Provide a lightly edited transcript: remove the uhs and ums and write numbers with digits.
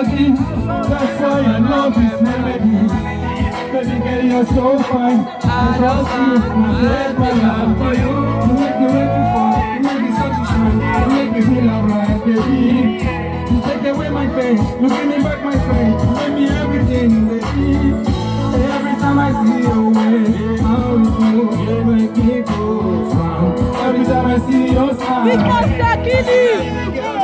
melody. That's why I love this melody. Baby girl, you're so fine. I love you, I let my love for you. You make me waiting for, you make me such a shine. You make me feel alright, baby. You take away my pain, you give me back my faith. You make me everything, baby. Every time I see your way, how you go, you make me go strong. Every time I see your smile, Big Monster, kill him!